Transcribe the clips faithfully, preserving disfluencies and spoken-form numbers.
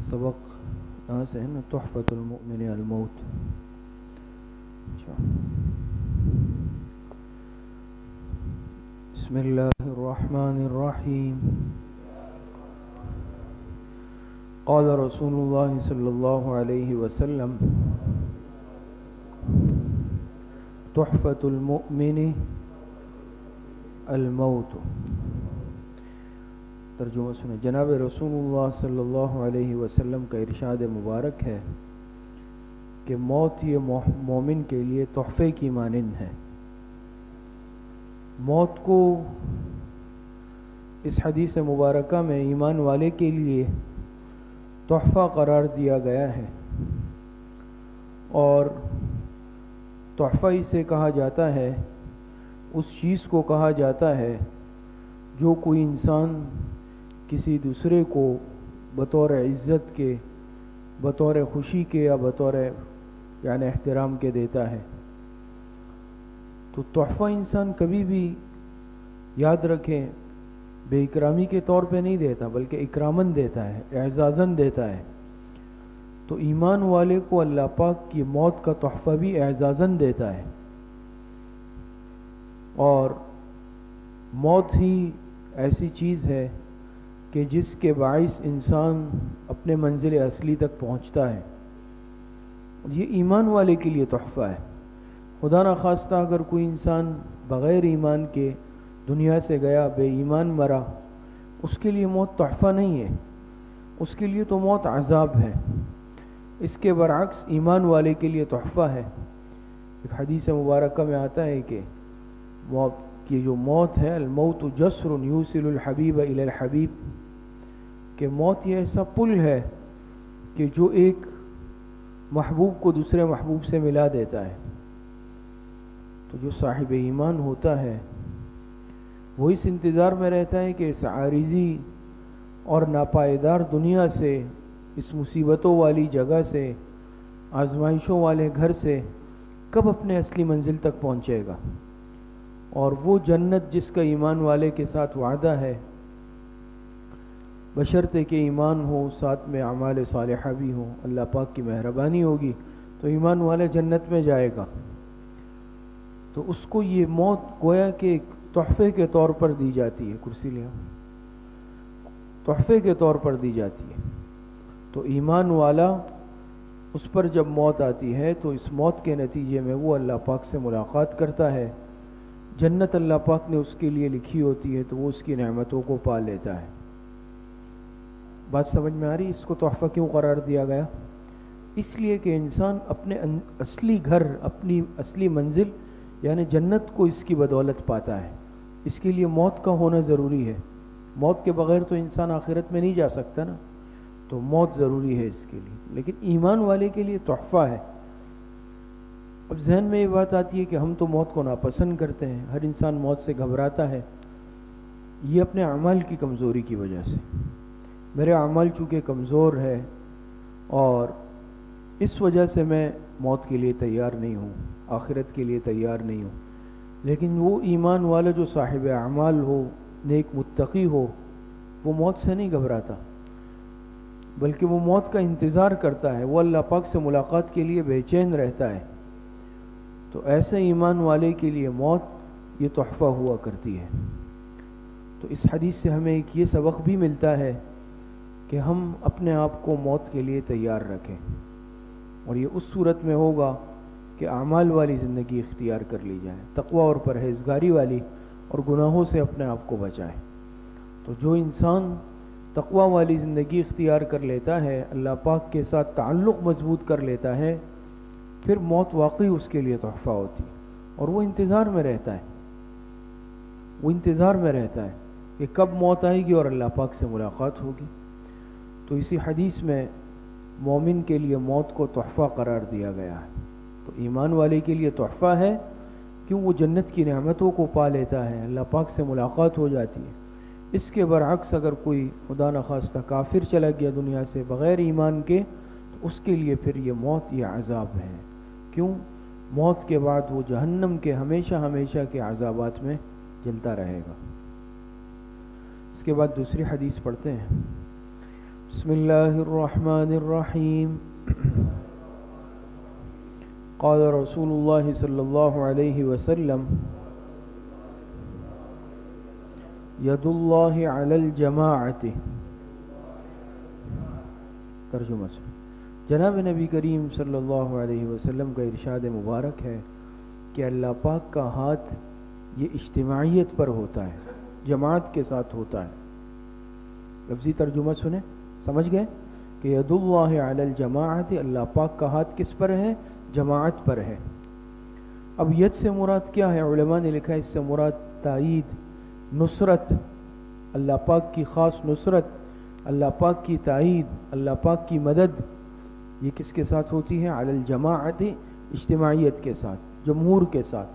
سبق یہاں سے ہے نا، تحفۃ المؤمن الموت. بسم اللہ الرحمن الرحیم. قال رسول اللہ صلی اللہ علیہ وسلم تحفۃ المؤمن الموت. ترجمہ سنیں. جناب رسول اللہ صلی اللہ علیہ وسلم کا ارشاد مبارک ہے کہ موت یہ مومن کے لیے تحفے کی مانند ہے. موت کو اس حدیث مبارکہ میں ایمان والے کے لیے تحفہ قرار دیا گیا ہے، اور تحفہ اسے کہا جاتا ہے، اس چیز کو کہا جاتا ہے جو کوئی انسان کسی دوسرے کو بطور عزت کے، بطور خوشی کے یا بطور یعنی احترام کے دیتا ہے. تو تحفہ انسان کبھی بھی یاد رکھیں بے اکرامی کے طور پہ نہیں دیتا، بلکہ اکراماً دیتا ہے، اعزازاً دیتا ہے. تو ایمان والے کو اللہ پاک کی موت کا تحفہ بھی اعزازاً دیتا ہے، اور موت ہی ایسی چیز ہے کہ جس کے باعث انسان اپنے منزل اصلی تک پہنچتا ہے. یہ ایمان والے کے لیے تحفہ ہے. خدا نخواستہ اگر کوئی انسان بغیر ایمان کے دنیا سے گیا، بے ایمان مرا، اس کے لیے موت تحفہ نہیں ہے، اس کے لیے تو موت عذاب ہے. اس کے برعکس ایمان والے کے لیے تحفہ ہے. ایک حدیث مبارکہ میں آتا ہے کہ موت کی جو موت ہے، الموت جسر یوصل الحبیب الی الحبیب، کہ موت یہ ایسا پل ہے کہ جو ایک محبوب کو دوسرے محبوب سے ملا دیتا ہے. تو جو صاحب ایمان ہوتا ہے وہ اس انتظار میں رہتا ہے کہ اس عارضی اور ناپائیدار دنیا سے، اس مصیبتوں والی جگہ سے، آزمائشوں والے گھر سے کب اپنے اصلی منزل تک پہنچے گا. اور وہ جنت جس کا ایمان والے کے ساتھ وعدہ ہے، بشرطے کہ ایمان ہو، ساتھ میں اعمال صالحہ بھی ہو، اللہ پاک کی مہربانی ہوگی تو ایمان والے جنت میں جائے گا. تو اس کو یہ موت گویا کہ ایک تحفے کے طور پر دی جاتی ہے. کرسی لے تحفے کے طور پر دی جاتی ہے. تو ایمان والا اس پر جب موت آتی ہے تو اس موت کے نتیجے میں وہ اللہ پاک سے ملاقات کرتا ہے. جنت اللہ پاک نے اس کے لیے لکھی ہوتی ہے تو وہ اس کی نعمتوں کو پا لیتا ہے. بات سمجھ میں آ رہی؟ اس کو تحفہ کیوں قرار دیا گیا؟ اس لیے کہ انسان اپنے اصلی گھر، اپنی اصلی منزل یعنی جنت کو اس کی بدولت پاتا ہے. اس کے لیے موت کا ہونا ضروری ہے. موت کے بغیر تو انسان آخرت میں نہیں جا سکتا نا، تو موت ضروری ہے اس کے لیے. لیکن ایمان والے کے لیے تحفہ ہے. اب ذہن میں یہ بات آتی ہے کہ ہم تو موت کو ناپسند کرتے ہیں، ہر انسان موت سے گھبراتا ہے. یہ اپنے اعمال کی کمزوری کی وجہ سے. میرے اعمال چونکہ کمزور ہے اور اس وجہ سے میں موت کے لیے تیار نہیں ہوں، آخرت کے لیے تیار نہیں ہوں. لیکن وہ ایمان والا جو صاحب اعمال ہو، نیک متقی ہو، وہ موت سے نہیں گھبراتا، بلکہ وہ موت کا انتظار کرتا ہے، وہ اللہ پاک سے ملاقات کے لیے بے چین رہتا ہے. تو ایسے ایمان والے کے لیے موت یہ تحفہ ہوا کرتی ہے. تو اس حدیث سے ہمیں ایک یہ سبق بھی ملتا ہے کہ ہم اپنے آپ کو موت کے لیے تیار رکھیں، اور یہ اس صورت میں ہوگا کہ اعمال والی زندگی اختیار کر لی جائے، تقوی اور پرہیزگاری والی، اور گناہوں سے اپنے آپ کو بچائے. تو جو انسان تقوی والی زندگی اختیار کر لیتا ہے، اللہ پاک کے ساتھ تعلق مضبوط کر لیتا ہے، پھر موت واقعی اس کے لیے تحفہ ہوتی ہے، اور وہ انتظار میں رہتا ہے. وہ انتظار میں رہتا ہے کہ کب موت آئے گی اور اللہ پاک سے ملاقات ہوگی. تو اسی حدیث میں مومن کے لیے موت کو تحفہ قرار دیا گیا ہے. تو ایمان والے کے لیے تحفہ ہے، کیوں وہ جنت کی نعمتوں کو پا لیتا ہے، اللہ پاک سے ملاقات ہو جاتی ہے. اس کے برعکس اگر کوئی خدا نخواستہ کافر چلا گیا دنیا سے بغیر ایمان کے، تو اس کے لیے پھر یہ موت، یہ عذاب ہے. کیوں؟ موت کے بعد وہ جہنم کے ہمیشہ ہمیشہ کے عذابات میں جلتا رہے گا. اس کے بعد دوسری حدیث پڑھتے ہیں. بسم اللہ الرحمن الرحیم قال رسول اللہ صلی اللہ علیہ وسلم ید اللہ علی الجماعت. ترجمہ سے جناب نبی کریم صلی اللہ علیہ وسلم کا ارشاد مبارک ہے کہ اللہ پاک کا ہاتھ یہ اجتماعیت پر ہوتا ہے، جماعت کے ساتھ ہوتا ہے. لفظی ترجمہ سنیں، سمجھ گئے کہ ید اللہ علی الجماعت، اللہ پاک کا ہاتھ کس پر ہے؟ جماعت پر ہے. اب ید سے مراد کیا ہے؟ علماء نے لکھا ہے اس سے مراد تائید، نصرت، اللہ پاک کی خاص نصرت، اللہ پاک کی تائید، اللہ پاک کی مدد. یہ کس کے ساتھ ہوتی ہے؟ علی الجماعت، اجتماعیت کے ساتھ، جمہور کے ساتھ.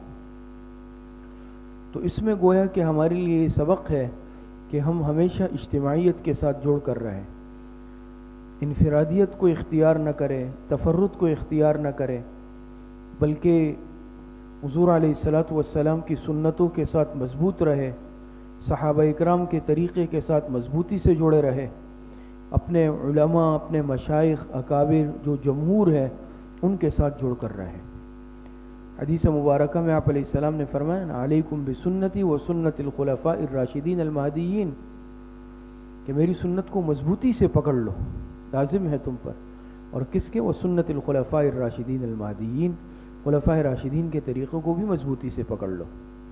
تو اس میں گویا کہ ہمارے لیے یہ سبق ہے کہ ہم ہمیشہ اجتماعیت کے ساتھ جوڑ کر رہیں، انفرادیت کو اختیار نہ کریں، تفرد کو اختیار نہ کریں، بلکہ حضور علیہ الصلاۃ والسلام کی سنتوں کے ساتھ مضبوط رہے، صحابہ اکرام کے طریقے کے ساتھ مضبوطی سے جڑے رہے، اپنے علماء، اپنے مشائخ، اکابر جو جمہور ہے ان کے ساتھ جڑ کر رہے. حدیث مبارکہ میں آپ علیہ السلام نے فرمایا علیکم بسنتی و سنت الخلفاء الراشدین المہدیین، کہ میری سنت کو مضبوطی سے پکڑ لو، لازم ہے تم پر. اور کس کے؟ وہ سنت الخلفاء الراشدین المہدیین، خلفاء راشدین کے طریقوں کو بھی مضبوطی سے پکڑ لو.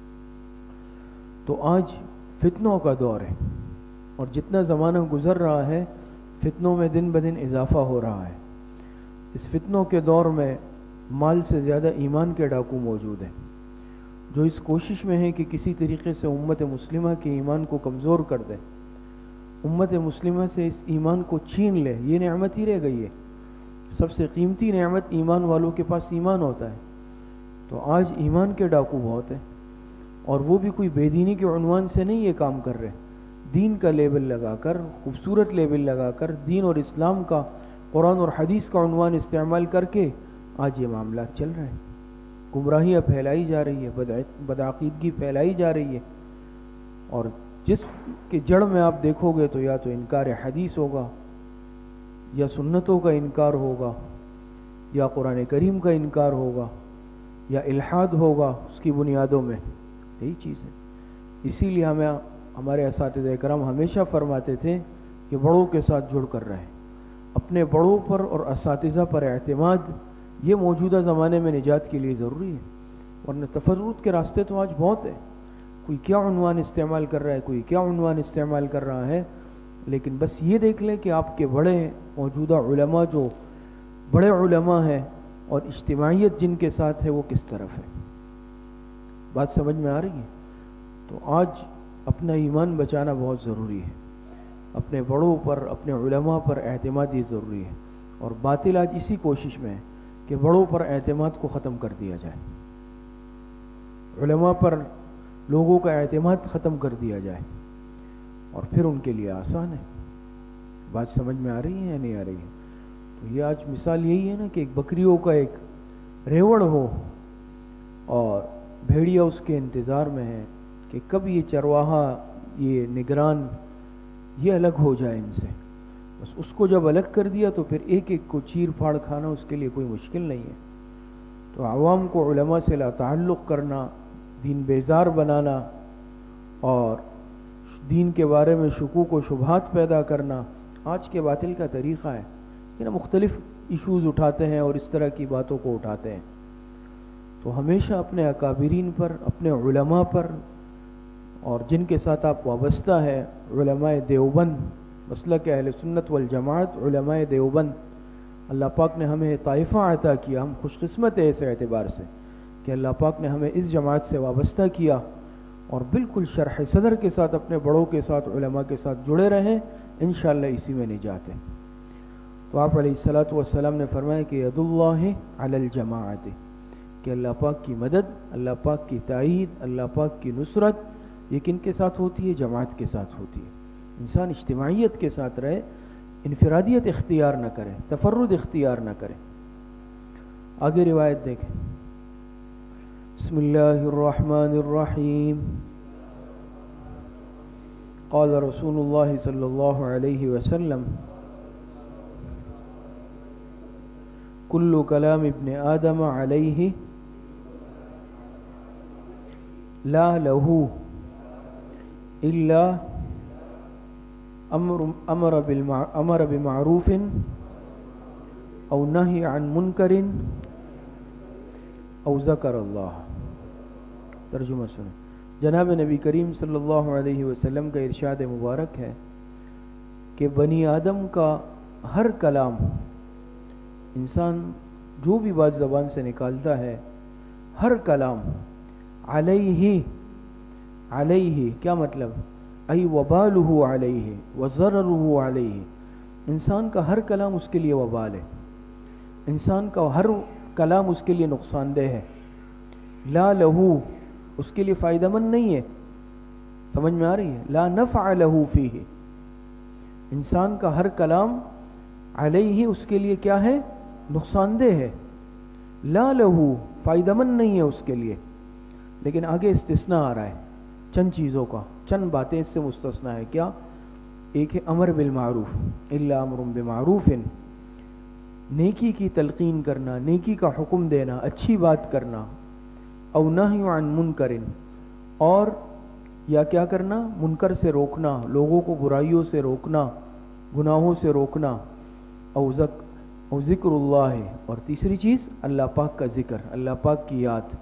تو آج فتنوں کا دور ہے، اور جتنا زمانہ گزر رہا ہے فتنوں میں دن بدن اضافہ ہو رہا ہے. اس فتنوں کے دور میں مال سے زیادہ ایمان کے ڈاکو موجود ہیں، جو اس کوشش میں ہیں کہ کسی طریقے سے امت مسلمہ کے ایمان کو کمزور کر دیں، امت مسلمہ سے اس ایمان کو چھین لے. یہ نعمت ہی رہ گئی ہے، سب سے قیمتی نعمت ایمان والوں کے پاس ایمان ہوتا ہے. تو آج ایمان کے ڈاکو بہت ہیں، اور وہ بھی کوئی بے دینی کے عنوان سے نہیں یہ کام کر رہے، دین کا لیبل لگا کر، خوبصورت لیبل لگا کر، دین اور اسلام کا، قرآن اور حدیث کا عنوان استعمال کر کے آج یہ معاملات چل رہے ہیں. گمراہیاں پھیلائی جا رہی ہے، بدعقیدگی پھیلائی جا رہی ہے، اور جس کے جڑ میں آپ دیکھو گے تو یا تو انکار حدیث ہوگا، یا سنتوں کا انکار ہوگا، یا قرآن کریم کا انکار ہوگا، یا الحاد ہوگا اس کی بنیادوں میں. یہی چیز ہے. اسی لیے ہمیں ہمارے اساتذہ کرام ہمیشہ فرماتے تھے کہ بڑوں کے ساتھ جڑ کر رہیں. اپنے بڑوں پر اور اساتذہ پر اعتماد یہ موجودہ زمانے میں نجات کے لیے ضروری ہے، ورنہ تفرد کے راستے تو آج بہت ہیں. کوئی کیا عنوان استعمال کر رہا ہے، کوئی کیا عنوان استعمال کر رہا ہے، لیکن بس یہ دیکھ لیں کہ آپ کے بڑے موجودہ علماء، جو بڑے علماء ہیں اور اجتماعیت جن کے ساتھ ہے، وہ کس طرف ہے. بات سمجھ میں آ رہی ہے؟ تو آج اپنا ایمان بچانا بہت ضروری ہے، اپنے بڑوں پر، اپنے علماء پر اعتماد یہ ضروری ہے. اور باطل آج اسی کوشش میں ہے کہ بڑوں پر اعتماد کو ختم کر دیا جائے، علماء پر لوگوں کا اعتماد ختم کر دیا جائے، اور پھر ان کے لیے آسان ہے. بات سمجھ میں آ رہی ہے یا نہیں آ رہی ہے؟ تو یہ آج مثال یہی ہے نا کہ ایک بکریوں کا ایک ریوڑ ہو اور بھیڑیا اس کے انتظار میں ہے کہ کب یہ چرواہا، یہ نگران یہ الگ ہو جائے ان سے. بس اس کو جب الگ کر دیا تو پھر ایک ایک کو چیر پھاڑ کھانا اس کے لیے کوئی مشکل نہیں ہے. تو عوام کو علماء سے لا تعلق کرنا، دین بیزار بنانا، اور دین کے بارے میں شکوک و شبہات پیدا کرنا آج کے باطل کا طریقہ ہے. کہ نا مختلف ایشوز اٹھاتے ہیں اور اس طرح کی باتوں کو اٹھاتے ہیں. تو ہمیشہ اپنے اکابرین پر، اپنے علماء پر، اور جن کے ساتھ آپ وابستہ ہے، علماء دیوبند، مسلک اہل سنت والجماعت، علماء دیوبند، اللہ پاک نے ہمیں طائفہ عطا کیا. ہم خوش قسمت ہیں اس اعتبار سے کہ اللہ پاک نے ہمیں اس جماعت سے وابستہ کیا، اور بالکل شرح صدر کے ساتھ اپنے بڑوں کے ساتھ، علماء کے ساتھ جڑے رہیں. انشاءاللہ اسی میں نجات ہے. تو آپ علیہ الصلاۃ والسلام نے فرمایا کہ ید اللہ علی الجماعت، کہ اللہ پاک کی مدد، اللہ پاک کی تائید، اللہ پاک کی نصرت یہ کن کے ساتھ ہوتی ہے؟ جماعت کے ساتھ ہوتی ہے. انسان اجتماعیت کے ساتھ رہے، انفرادیت اختیار نہ کرے، تفرد اختیار نہ کرے. آگے روایت دیکھیں. بسم اللہ الرحمن الرحیم. قال رسول اللہ صلی اللہ علیہ وسلم کل کلام ابن آدم علیہ لا لہو الا امر امر بالمع امر بمعروف او نہی عن منکر او ذکر اللہ. ترجمہ سنیں. جناب نبی کریم صلی اللہ علیہ وسلم کا ارشاد مبارک ہے کہ بنی آدم کا ہر کلام، انسان جو بھی بات زبان سے نکالتا ہے، ہر کلام علیہ، علیہ کیا مطلب؟ ای وبالہ علیہ وضررہ علیہ، انسان کا ہر کلام اس کے لیے وبال ہے، انسان کا ہر کلام اس کے لیے نقصان دہ ہے. لا لہو، اس کے لیے فائدہ مند نہیں ہے. سمجھ میں آ رہی ہے؟ لا نفع لہو فیہ، انسان کا ہر کلام علیہ اس کے لیے کیا ہے؟ نقصان دہ ہے. لا لہو، فائدہ مند نہیں ہے اس کے لیے. لیکن آگے استثناء آ رہا ہے چند چیزوں کا، چند باتیں اس سے مستثنیٰ ہے. کیا؟ ایک ہے امر بالمعروف، الا امر بمعروف، نیکی کی تلقین کرنا، نیکی کا حکم دینا، اچھی بات کرنا. او نہی عن منکر، اور یا کیا کرنا؟ منکر سے روکنا، لوگوں کو برائیوں سے روکنا، گناہوں سے روکنا. او ذک او ذکر اللہ، اور تیسری چیز اللہ پاک کا ذکر، اللہ پاک کی یاد.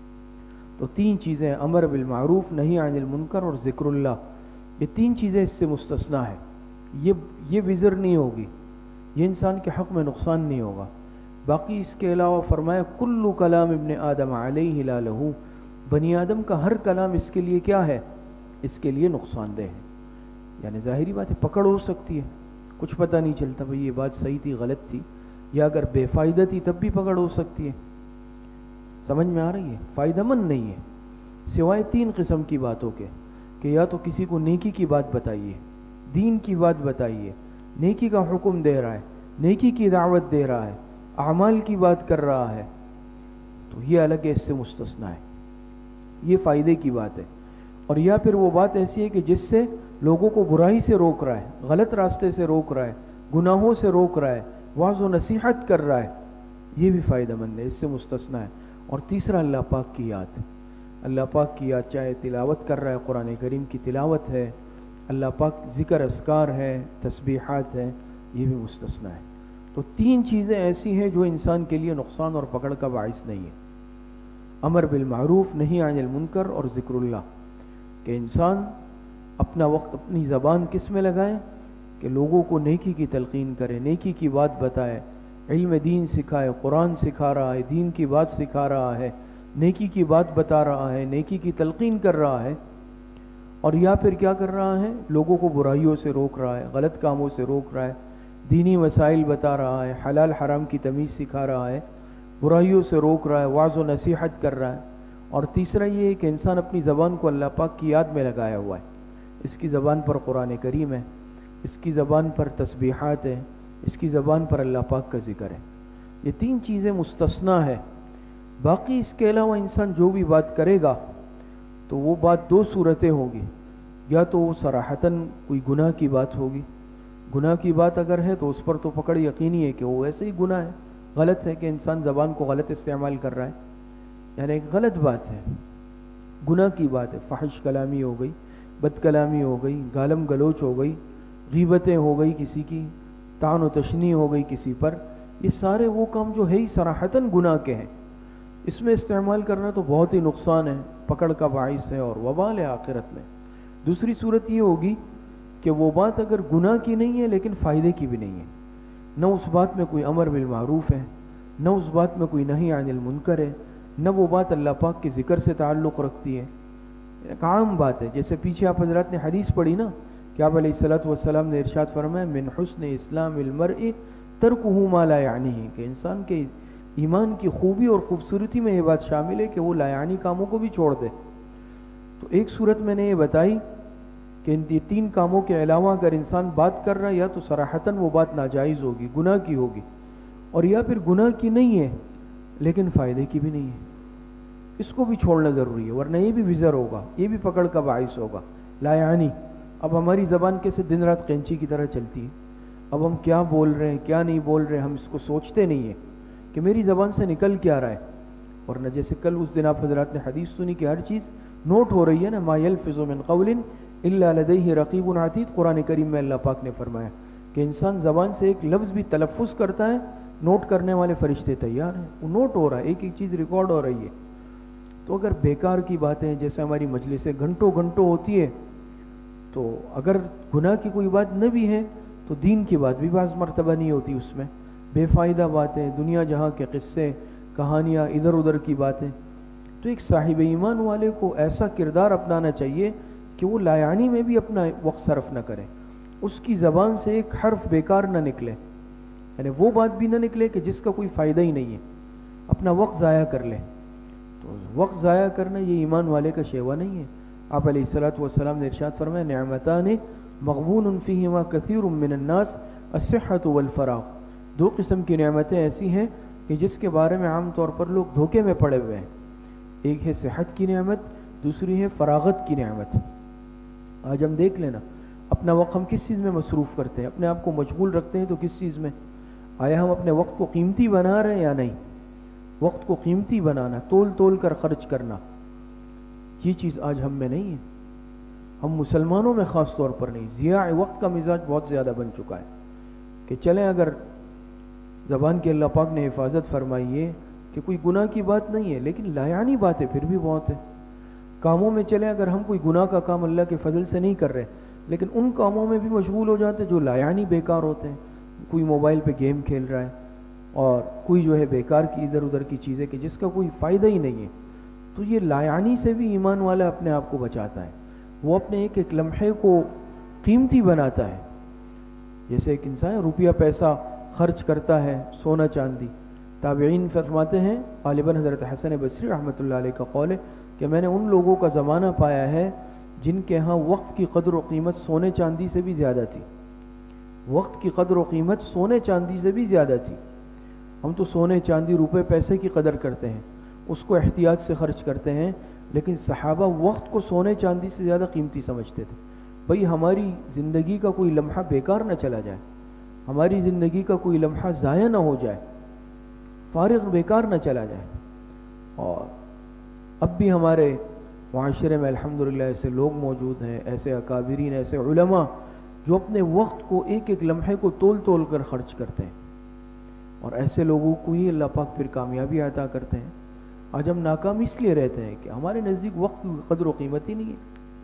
تو تین چیزیں، امر بالمعروف، نہی عن المنکر اور ذکر اللہ، یہ تین چیزیں اس سے مستثنیٰ ہے. یہ یہ وزر نہیں ہوگی، یہ انسان کے حق میں نقصان نہیں ہوگا. باقی اس کے علاوہ فرمایا کل کلام ابن آدم علیہ لا لہو، بنی آدم کا ہر کلام اس کے لیے کیا ہے؟ اس کے لیے نقصان دہ ہے. یعنی ظاہری بات ہے، پکڑ ہو سکتی ہے، کچھ پتہ نہیں چلتا بھئی یہ بات صحیح تھی غلط تھی، یا اگر بے فائدہ تھی تب بھی پکڑ ہو سکتی ہے. سمجھ میں آ رہی ہے؟ فائدہ مند نہیں ہے سوائے تین قسم کی باتوں کے، کہ یا تو کسی کو نیکی کی بات بتائیے، دین کی بات بتائیے، نیکی کا حکم دے رہا ہے، نیکی کی دعوت دے رہا ہے، اعمال کی بات کر رہا ہے، تو یہ الگ ہے، اس سے مستثنیٰ ہے، یہ فائدے کی بات ہے. اور یا پھر وہ بات ایسی ہے کہ جس سے لوگوں کو برائی سے روک رہا ہے، غلط راستے سے روک رہا ہے، گناہوں سے روک رہا ہے، واعظ و نصیحت کر رہا ہے، یہ بھی فائدہ مند ہے، اس سے مستثنیٰ ہے. اور تیسرا اللہ پاک کی یاد، اللہ پاک کی یاد، چاہے تلاوت کر رہا ہے، قرآن کریم کی تلاوت ہے، اللہ پاک ذکر اذکار ہے، تسبیحات ہے، یہ بھی مستثنیٰ ہے. تو تین چیزیں ایسی ہیں جو انسان کے لیے نقصان اور پکڑ کا باعث نہیں ہے، امر بالمعروف، نہی عن المنکر اور ذکر اللہ. کہ انسان اپنا وقت، اپنی زبان کس میں لگائے؟ کہ لوگوں کو نیکی کی تلقین کرے، نیکی کی بات بتائے، علم دین سکھائے، قرآن سکھا رہا ہے، دین کی بات سکھا رہا ہے، نیکی کی بات بتا رہا ہے، نیکی کی تلقین کر رہا ہے. اور یا پھر کیا کر رہا ہے؟ لوگوں کو برائیوں سے روک رہا ہے، غلط کاموں سے روک رہا ہے، دینی مسائل بتا رہا ہے، حلال حرام کی تمیز سکھا رہا ہے، برائیوں سے روک رہا ہے، واعظ و نصیحت کر رہا ہے. اور تیسرا یہ ہے کہ انسان اپنی زبان کو اللہ پاک کی یاد میں لگایا ہوا ہے، اس کی زبان پر قرآن کریم ہے، اس کی زبان پر تسبیحات ہیں، اس کی زبان پر اللہ پاک کا ذکر ہے. یہ تین چیزیں مستثنیٰ ہے. باقی اس کے علاوہ انسان جو بھی بات کرے گا تو وہ بات دو صورتیں ہوگی، یا تو وہ صراحتاً کوئی گناہ کی بات ہوگی، گناہ کی بات اگر ہے تو اس پر تو پکڑ یقینی ہے کہ وہ ویسے ہی گناہ ہے، غلط ہے کہ انسان زبان کو غلط استعمال کر رہا ہے، یعنی ایک غلط بات ہے، گناہ کی بات ہے، فحش کلامی ہو گئی، بد کلامی ہو گئی، گالم گلوچ ہو گئی، غیبتیں ہو گئی کسی کی، طعن و تشنیع ہو گئی کسی پر. یہ سارے وہ کام جو ہے ہی صراحتاً گناہ کے ہیں، اس میں استعمال کرنا تو بہت ہی نقصان ہے، پکڑ کا باعث ہے اور وبال ہے آخرت میں. دوسری صورت یہ ہوگی کہ وہ بات اگر گناہ کی نہیں ہے لیکن فائدے کی بھی نہیں ہے، نہ اس بات میں کوئی امر بالمعروف ہے، نہ اس بات میں کوئی نہی عن المنکر ہے، نہ وہ بات اللہ پاک کے ذکر سے تعلق رکھتی ہے، ایک عام بات ہے. جیسے پیچھے آپ حضرات نے حدیث پڑھی نا کہ آپ علیہ الصلوۃ والسلام نے ارشاد فرمایا من حسن اسلام المرء ترکہ ما لا یعنیہ، کہ انسان کے ایمان کی خوبی اور خوبصورتی میں یہ بات شامل ہے کہ وہ لا یعنی کاموں کو بھی چھوڑ دے. تو ایک صورت میں نے یہ بتائی کہ ان تین کاموں کے علاوہ اگر انسان بات کر رہا ہے یا تو صراحتاً وہ بات ناجائز ہوگی، گناہ کی ہوگی، اور یا پھر گناہ کی نہیں ہے لیکن فائدے کی بھی نہیں ہے، اس کو بھی چھوڑنا ضروری ہے، ورنہ یہ بھی وزر ہوگا، یہ بھی پکڑ کا باعث ہوگا. لا یعنی، اب ہماری زبان کیسے دن رات قینچی کی طرح چلتی ہے، اب ہم کیا بول رہے ہیں کیا نہیں بول رہے ہیں ہم اس کو سوچتے نہیں ہیں، کہ میری زبان سے نکل کیا رہا ہے. ورنہ جیسے کل اس دن آپ حضرات نے حدیث سنی کہ ہر چیز نوٹ ہو رہی ہے نا، ما یلفظ من قول الا لدیہ رقیب عتید. قرآن کریم میں اللہ پاک نے فرمایا کہ انسان زبان سے ایک لفظ بھی تلفظ کرتا ہے، نوٹ کرنے والے فرشتے تیار ہیں، وہ نوٹ ہو رہا ہے، ایک ایک چیز ریکارڈ ہو رہی ہے. تو اگر بیکار کی باتیں جیسے ہماری مجلسیں گھنٹوں گھنٹوں ہوتی ہے، تو اگر گناہ کی کوئی بات نہ بھی ہے تو دین کی بات بھی بعض مرتبہ نہیں ہوتی اس میں، بے فائدہ باتیں، دنیا جہاں کے قصے کہانیاں، ادھر ادھر کی باتیں. تو ایک صاحب ایمان والے کو ایسا کردار اپنانا چاہیے کہ وہ لایانی میں بھی اپنا وقت صرف نہ کرے، اس کی زبان سے ایک حرف بیکار نہ نکلے، یعنی وہ بات بھی نہ نکلے کہ جس کا کوئی فائدہ ہی نہیں ہے، اپنا وقت ضائع کر لے. تو وقت ضائع کرنا یہ ایمان والے کا شیوا نہیں ہے. آپ علیہ الصلوۃ والسلام نے ارشاد فرمایا نعمتان مغبون فیہما کثیر من الناس الصحۃ والفراغ. دو قسم کی نعمتیں ایسی ہیں کہ جس کے بارے میں عام طور پر لوگ دھوکے میں پڑے ہوئے ہیں. ایک ہے صحت کی نعمت، دوسری ہے فراغت کی نعمت. آج ہم دیکھ لینا اپنا وقت ہم کس چیز میں مصروف کرتے ہیں، اپنے آپ کو مشغول رکھتے ہیں تو کس چیز میں؟ آیا ہم اپنے وقت کو قیمتی بنا رہے ہیں یا نہیں؟ وقت کو قیمتی بنانا، تول تول کر خرچ کرنا، یہ چیز آج ہم میں نہیں ہے. ہم مسلمانوں میں خاص طور پر نہیں. ضیاع وقت کا مزاج بہت زیادہ بن چکا ہے کہ چلیں اگر زبان کی اللہ پاک نے حفاظت فرمائی ہے کہ کوئی گناہ کی بات نہیں ہے، لیکن لایانی باتیں پھر بھی بہت ہیں. کاموں میں چلیں اگر ہم کوئی گناہ کا کام اللہ کے فضل سے نہیں کر رہے، لیکن ان کاموں میں بھی مشغول ہو جاتے جو لایانی بیکار ہوتے ہیں. کوئی موبائل پہ گیم کھیل رہا ہے اور کوئی جو ہے بیکار کی ادھر ادھر کی چیزیں کہ جس کا کوئی فائدہ ہی نہیں ہے. تو یہ لایانی سے بھی ایمان والا اپنے آپ کو بچاتا ہے، وہ اپنے ایک ایک لمحے کو قیمتی بناتا ہے. جیسے ایک انسان روپیہ پیسہ خرچ کرتا ہے، سونا چاندی. تابعین فرماتے ہیں، غالباً حضرت حسن بصری رحمۃ اللہ علیہ کا قول ہے کہ میں نے ان لوگوں کا زمانہ پایا ہے جن کے ہاں وقت کی قدر و قیمت سونے چاندی سے بھی زیادہ تھی. وقت کی قدر و قیمت سونے چاندی سے بھی زیادہ تھی. ہم تو سونے چاندی روپے پیسے کی قدر کرتے ہیں، اس کو احتیاط سے خرچ کرتے ہیں، لیکن صحابہ وقت کو سونے چاندی سے زیادہ قیمتی سمجھتے تھے. بھئی ہماری زندگی کا کوئی لمحہ بیکار نہ چلا جائے، ہماری زندگی کا کوئی لمحہ ضائع نہ ہو جائے، فارغ بیکار نہ چلا جائے. اور اب بھی ہمارے معاشرے میں الحمدللہ ایسے لوگ موجود ہیں، ایسے اکابرین، ایسے علماء جو اپنے وقت کو ایک ایک لمحے کو تول تول کر خرچ کرتے ہیں، اور ایسے لوگوں کو ہی اللہ پاک پھر کامیابی عطا کرتے ہیں. آج ہم ناکام اس لیے رہتے ہیں کہ ہمارے نزدیک وقت کی قدر و قیمت ہی نہیں ہے.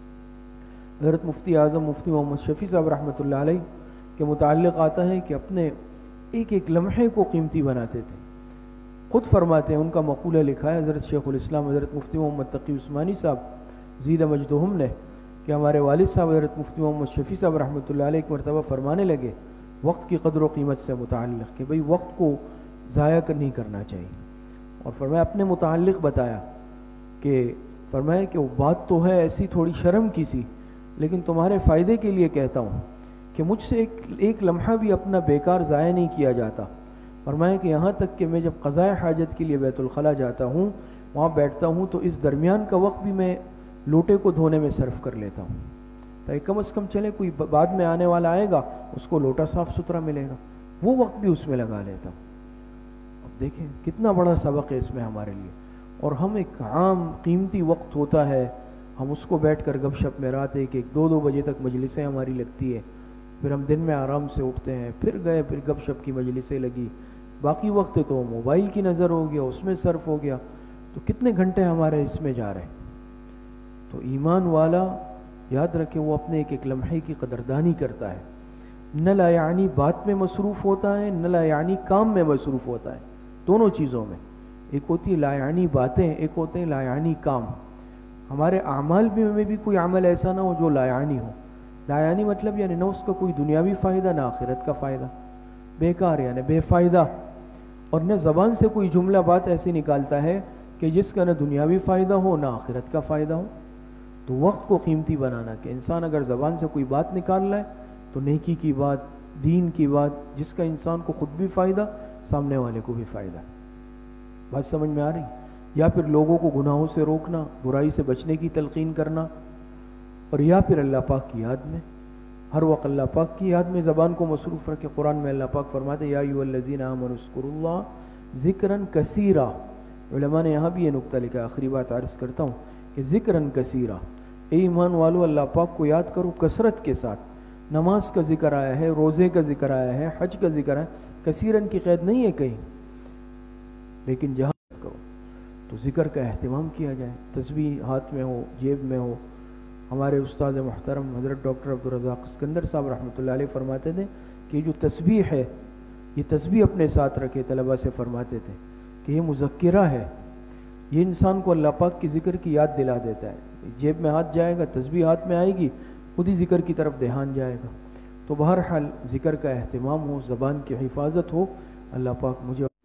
حضرت مفتی اعظم مفتی محمد شفیع صاحب رحمۃ اللہ علیہ کے متعلق آتا ہے کہ اپنے ایک ایک لمحے کو قیمتی بناتے تھے. خود فرماتے ہیں، ان کا مقولہ لکھا ہے حضرت شیخ الاسلام حضرت مفتی محمد تقی عثمانی صاحب زید مجدہم نے، کہ ہمارے والد صاحب حضرت مفتی محمد شفیع صاحب رحمۃ اللہ علیہ ایک مرتبہ فرمانے لگے وقت کی قدر و قیمت سے متعلق کہ بھئی وقت کو ضائع نہیں کرنا چاہیے. اور فرمایا اپنے متعلق بتایا کہ فرمایا کہ وہ بات تو ہے ایسی تھوڑی شرم کی سی، لیکن تمہارے فائدے کے لیے کہتا ہوں کہ مجھ سے ایک ایک لمحہ بھی اپنا بیکار ضائع نہیں کیا جاتا. فرمایا کہ یہاں تک کہ میں جب قضاء حاجت کے لیے بیت الخلاء جاتا ہوں، وہاں بیٹھتا ہوں تو اس درمیان کا وقت بھی میں لوٹے کو دھونے میں صرف کر لیتا ہوں تاکہ کم از کم چلے کوئی بعد میں آنے والا آئے گا اس کو لوٹا صاف ستھرا ملے گا، وہ وقت بھی اس میں لگا لیتا ہوں. اب دیکھیں کتنا بڑا سبق ہے اس میں ہمارے لیے. اور ہم ایک عام قیمتی وقت ہوتا ہے، ہم اس کو بیٹھ کر گپ شپ میں رات ایک ایک دو دو بجے تک مجلسیں ہماری لگتی ہے، پھر ہم دن میں آرام سے اٹھتے ہیں، پھر گئے پھر گپ شپ کی مجلسیں لگی، باقی وقت تو موبائل کی نظر ہو گیا، اس میں صرف ہو گیا. تو کتنے گھنٹے ہمارے اس میں جا رہے ہیں. تو ایمان والا یاد رکھے وہ اپنے ایک ایک لمحے کی قدردانی کرتا ہے، نہ لا یعنی بات میں مصروف ہوتا ہے، نہ لا یعنی کام میں مصروف ہوتا ہے. دونوں چیزوں میں، ایک ہوتی ہے لا یعنی باتیں، ایک ہوتے ہیں لا یعنی کام. ہمارے اعمال بھی میں بھی کوئی عمل ایسا نہ ہو جو لا یعنی ہو. لا یعنی مطلب یعنی نہ اس کا کوئی دنیاوی فائدہ نہ آخرت کا فائدہ، بیکار یعنی بے فائدہ. اور نہ زبان سے کوئی جملہ بات ایسی نکالتا ہے کہ جس کا نہ دنیاوی فائدہ ہو نہ آخرت کا فائدہ ہو. تو وقت کو قیمتی بنانا کہ انسان اگر زبان سے کوئی بات نکال رہا ہے تو نیکی کی بات، دین کی بات، جس کا انسان کو خود بھی فائدہ، سامنے والے کو بھی فائدہ. بات سمجھ میں آ رہی؟ یا پھر لوگوں کو گناہوں سے روکنا، برائی سے بچنے کی تلقین کرنا، اور یا پھر اللہ پاک کی یاد میں ہر وقت اللہ پاک کی یاد میں زبان کو مصروف رکھے. قرآن میں اللہ پاک فرماتے یا ایھا الذین آمنوا اذکروا اللہ ذکرن کثیرہ، علماء نے یہاں بھی یہ نقطہ لکھا ہے، آخری بات عرض کرتا ہوں کہ ذکرن کثیرہ، اے ایمان والو اللہ پاک کو یاد کرو کثرت کے ساتھ۔ نماز کا ذکر آیا ہے، روزے کا ذکر آیا ہے، حج کا ذکر ہے، کثیرن کی قید نہیں ہے کہیں، لیکن جہاں کرو تو ذکر کا اہتمام کیا جائے، تسبیح ہاتھ میں ہو، جیب میں ہو۔ ہمارے استاد محترم حضرت ڈاکٹر عبدالرزاق اسکندر صاحب رحمۃ اللہ علیہ فرماتے تھے کہ جو تسبیح ہے، یہ تسبیح اپنے ساتھ رکھے، طلباء سے فرماتے تھے کہ یہ مذکرہ ہے، یہ انسان کو اللہ پاک کی ذکر کی یاد دلا دیتا ہے۔ جیب میں ہاتھ جائے گا، تسبیح ہاتھ میں آئے گی، خود ہی ذکر کی طرف دھیان جائے گا۔ تو بہرحال ذکر کا اہتمام ہو، زبان کی حفاظت ہو۔ اللہ پاک مجھے